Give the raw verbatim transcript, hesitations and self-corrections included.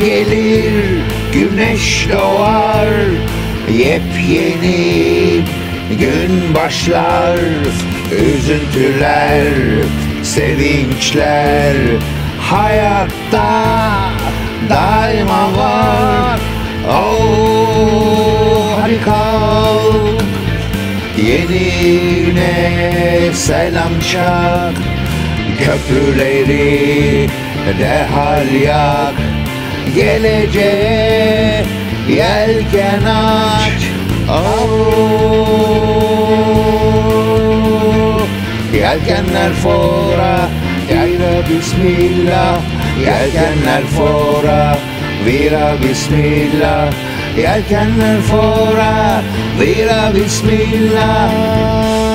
gelir, güneş doğar, yepyeni gün başlar. Üzüntüler, sevinçler hayatta daima var. Oh, hadi kalk, yeni güne selam çak, köprüleri derhal yak, geleceğe yelken aç. Oh, yelkenler fora, yayra bismillah, yelkenler fora, vira bismillah, yelkenler fora, vira bismillah.